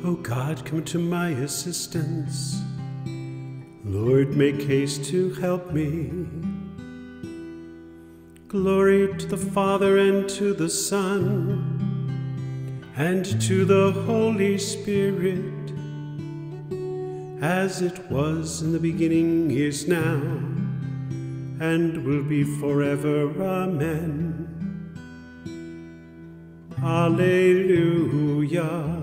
O God, come to my assistance. Lord, make haste to help me. Glory to the Father, and to the Son, and to the Holy Spirit, as it was in the beginning, is now, and will be forever. Amen. Alleluia.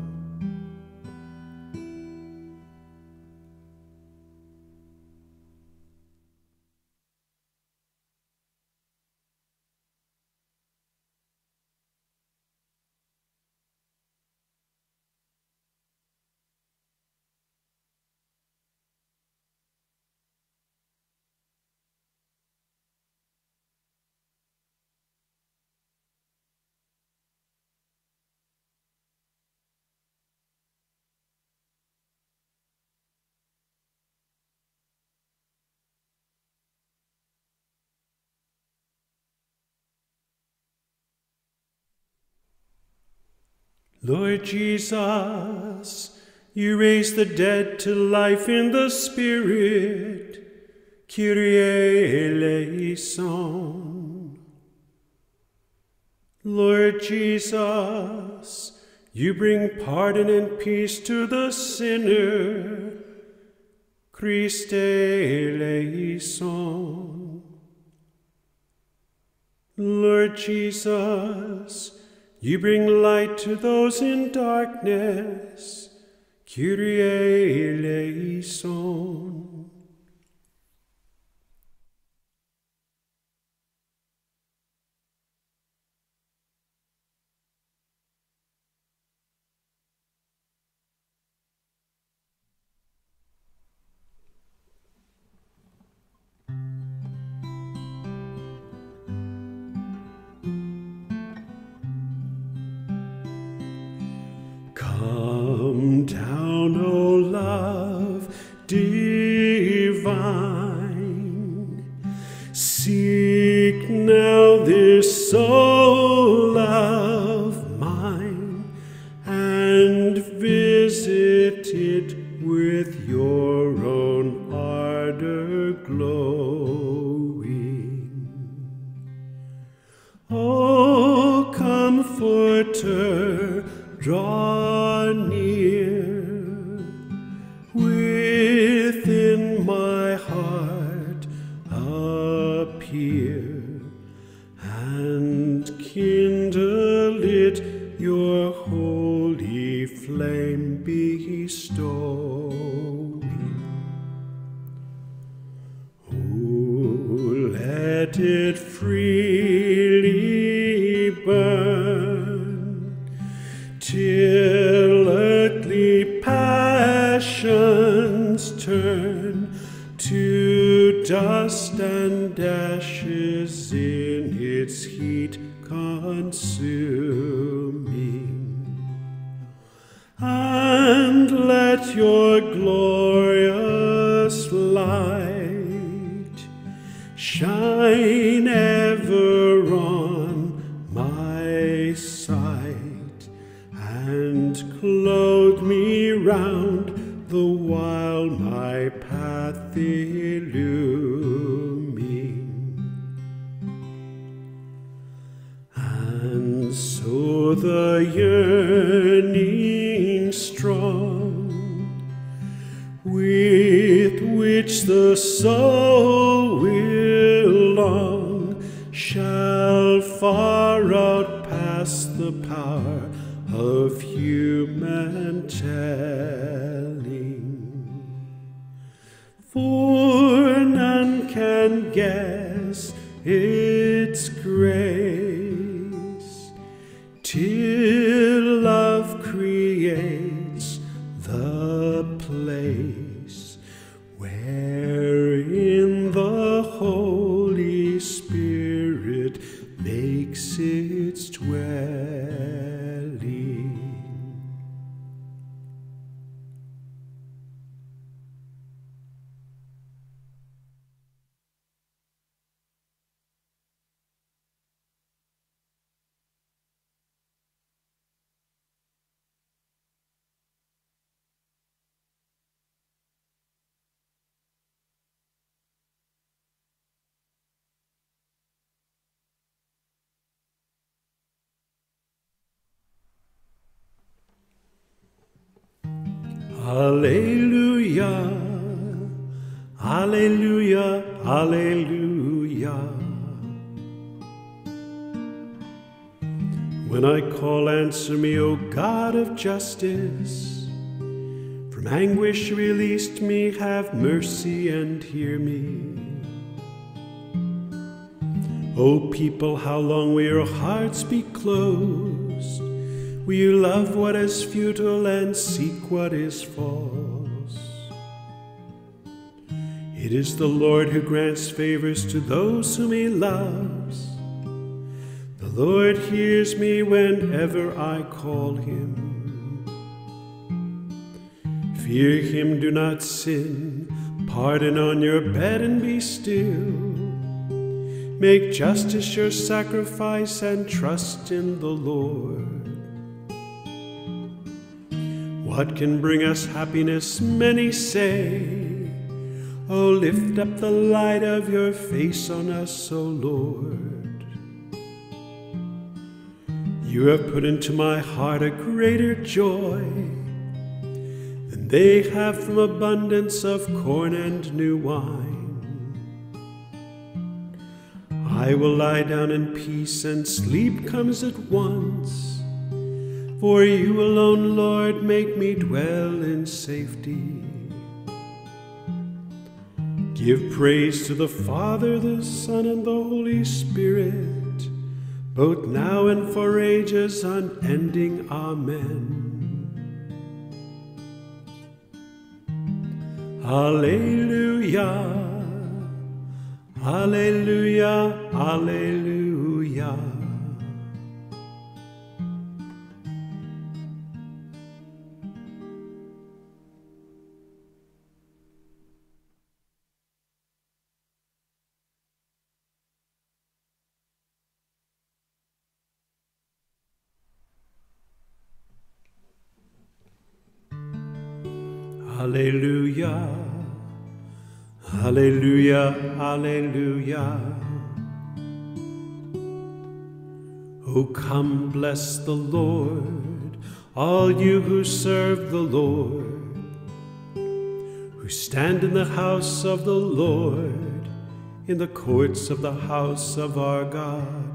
Lord Jesus, you raise the dead to life in the Spirit. Kyrie eleison. Lord Jesus, you bring pardon and peace to the sinner. Christe eleison. Lord Jesus, you bring light to those in darkness. Kyrie eleison. Come down, O love divine, seek now this soul of mine, and visit it with your own ardor glowing. O Comforter, draw near, within my heart appear, and kindle it your holy flame bestowing. Oh, let it freely burn, till earthly passions turn to dust and ashes in its heat consuming. And let your glorious light shine ever on my sight, and clothe me round the while my path illumine. And so the yearning strong, with which the soul will long, shall far outpass the power of human telling. For none can guess its grace till love creates the place wherein the Holy Spirit makes its dwelling. Alleluia, Alleluia, Alleluia. When I call, answer me, O God of justice. From anguish you released me, have mercy and hear me. O people, how long will your hearts be closed? Will you love what is futile and seek what is false? It is the Lord who grants favors to those whom he loves. The Lord hears me whenever I call him. Fear him, do not sin. Pardon on your bed and be still. Make justice your sacrifice and trust in the Lord. What can bring us happiness? Many say. Oh, lift up the light of your face on us, O Lord. You have put into my heart a greater joy than they have from abundance of corn and new wine. I will lie down in peace, and sleep comes at once. For you alone, Lord, make me dwell in safety. Give praise to the Father, the Son, and the Holy Spirit, both now and for ages unending. Amen. Alleluia. Alleluia, Alleluia. Alleluia. Alleluia, Alleluia. Oh, come, bless the Lord, all you who serve the Lord, who stand in the house of the Lord, in the courts of the house of our God.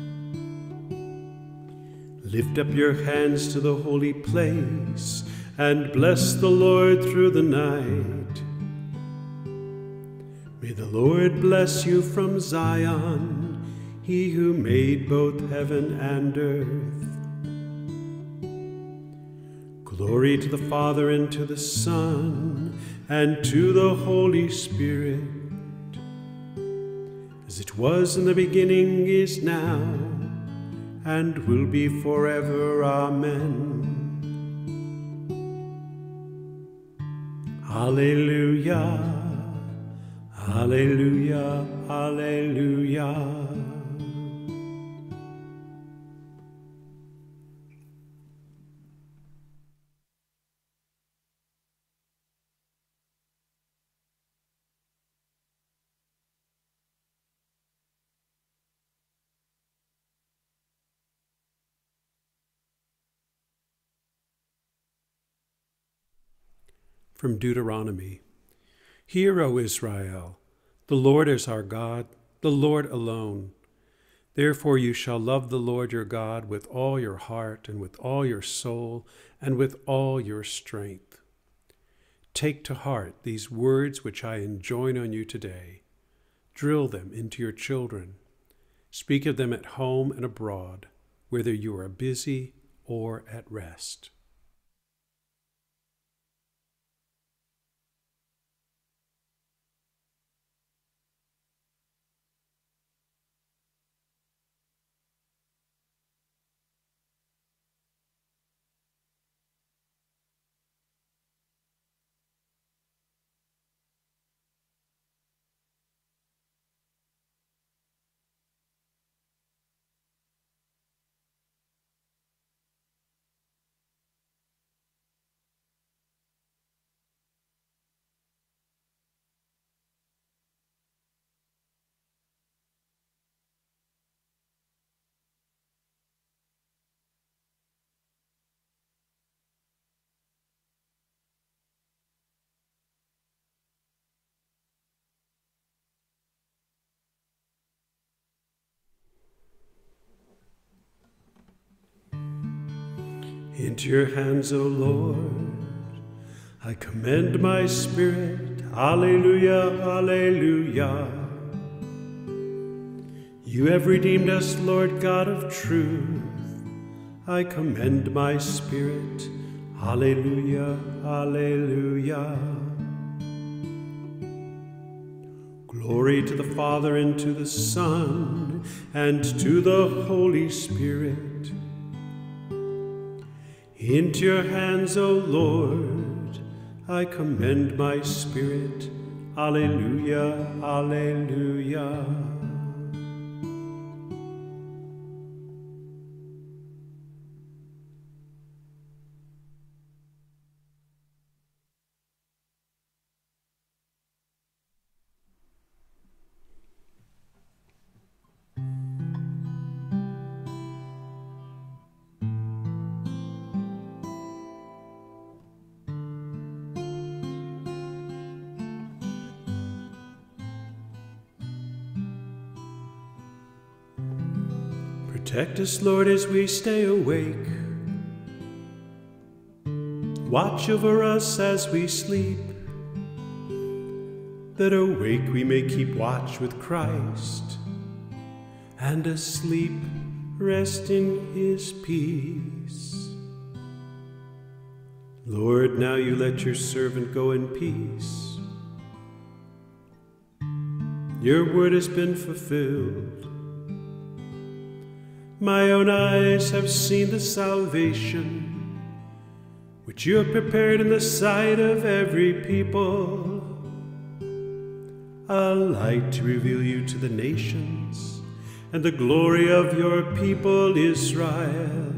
Lift up your hands to the holy place, and bless the Lord through the night. May the Lord bless you from Zion, he who made both heaven and earth. Glory to the Father, and to the Son, and to the Holy Spirit, as it was in the beginning, is now, and will be forever. Amen. Alleluia. Alleluia, Alleluia. From Deuteronomy. Hear, O Israel, the Lord is our God, the Lord alone. Therefore you shall love the Lord your God with all your heart, and with all your soul, and with all your strength. Take to heart these words which I enjoin on you today. Drill them into your children. Speak of them at home and abroad, whether you are busy or at rest. Into your hands, O Lord, I commend my spirit. Alleluia, alleluia. You have redeemed us, Lord God of truth. I commend my spirit. Alleluia, alleluia. Glory to the Father, and to the Son, and to the Holy Spirit. Into your hands, O Lord, I commend my spirit. Alleluia, alleluia. Protect us, Lord, as we stay awake. Watch over us as we sleep, that awake we may keep watch with Christ, and asleep rest in his peace. Lord, now you let your servant go in peace. Your word has been fulfilled. My own eyes have seen the salvation which you have prepared in the sight of every people, a light to reveal you to the nations, and the glory of your people Israel.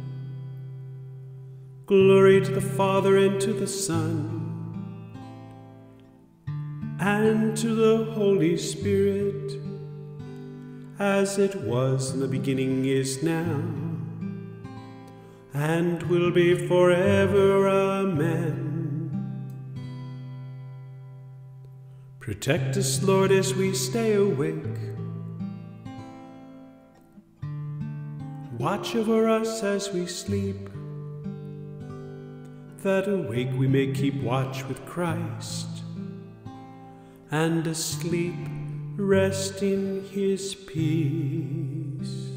Glory to the Father, and to the Son, and to the Holy Spirit, as it was in the beginning, is now, and will be forever. Amen. Protect us, Lord, as we stay awake. Watch over us as we sleep, that awake we may keep watch with Christ, and asleep rest in his peace.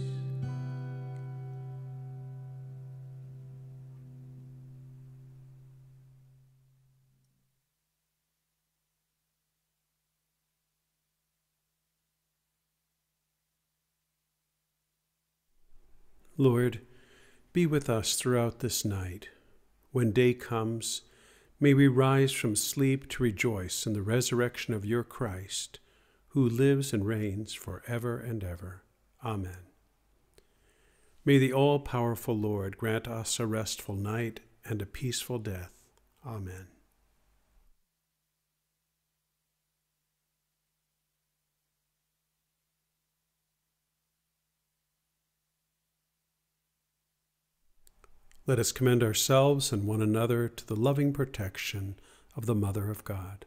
Lord, be with us throughout this night. When day comes, may we rise from sleep to rejoice in the resurrection of your Christ, who lives and reigns forever and ever. Amen. May the all-powerful Lord grant us a restful night and a peaceful death. Amen. Let us commend ourselves and one another to the loving protection of the Mother of God.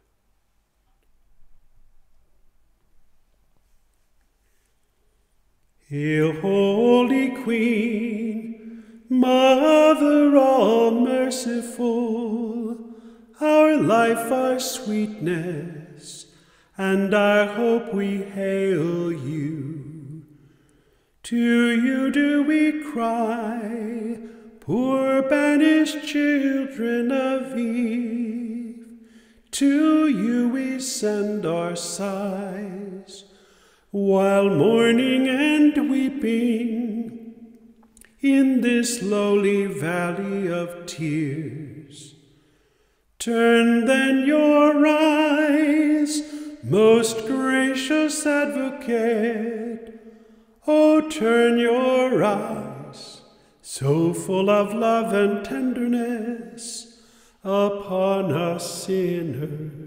Hail, Holy Queen, Mother all-merciful, our life, our sweetness, and our hope, we hail you. To you do we cry, poor banished children of Eve. To you we send our sighs, while mourning and weeping in this lowly valley of tears. Turn then your eyes, most gracious Advocate, O turn your eyes, so full of love and tenderness, upon us sinners.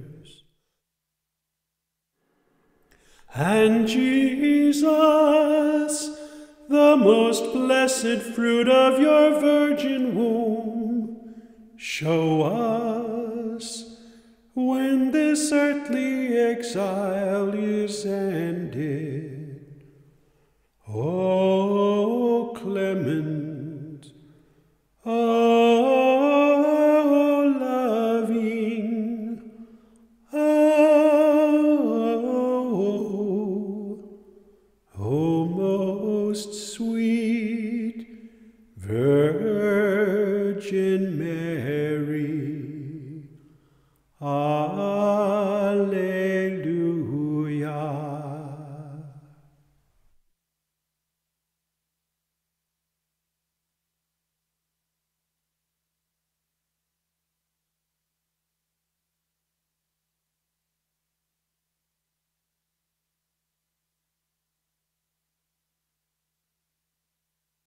And Jesus, the most blessed fruit of your virgin womb, show us when this earthly exile is ended. O clement, O sweet.